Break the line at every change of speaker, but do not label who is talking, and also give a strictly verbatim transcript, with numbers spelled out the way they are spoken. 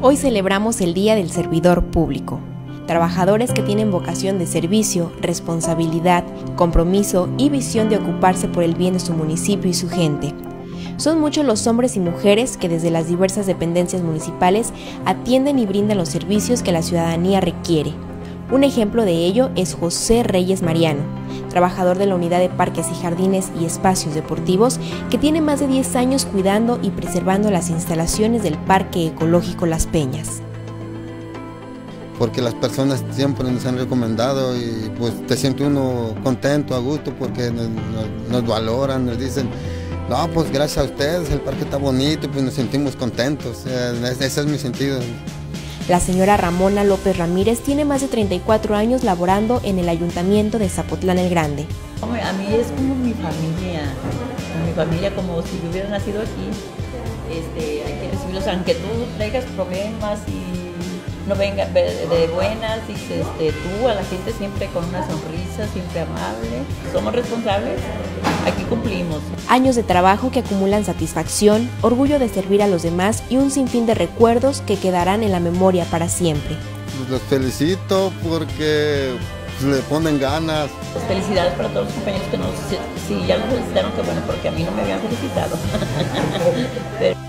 Hoy celebramos el Día del Servidor Público. Trabajadores que tienen vocación de servicio, responsabilidad, compromiso y visión de ocuparse por el bien de su municipio y su gente. Son muchos los hombres y mujeres que desde las diversas dependencias municipales atienden y brindan los servicios que la ciudadanía requiere. Un ejemplo de ello es José Reyes Mariano, trabajador de la Unidad de Parques y Jardines y Espacios Deportivos, que tiene más de diez años cuidando y preservando las instalaciones del Parque Ecológico Las Peñas.
Porque las personas siempre nos han recomendado y pues te siente uno contento, a gusto, porque nos, nos, nos valoran, nos dicen, no, pues gracias a ustedes, el parque está bonito, pues nos sentimos contentos, o sea, ese es mi sentido.
La señora Ramona López Ramírez tiene más de treinta y cuatro años laborando en el Ayuntamiento de Zapotlán el Grande.
A mí es como mi familia, como mi familia, como si yo hubiera nacido aquí. Este, hay que recibirlos, aunque tú traigas problemas y no vengas de buenas, dices este, tú a la gente siempre con una sonrisa, siempre amable. Somos responsables, aquí cumplimos.
Años de trabajo que acumulan satisfacción, orgullo de servir a los demás y un sinfín de recuerdos que quedarán en la memoria para siempre.
Los felicito porque le ponen ganas.
Pues felicidades para todos los compañeros que nos, si ya los felicitaron, que bueno, porque a mí no me habían felicitado. Pero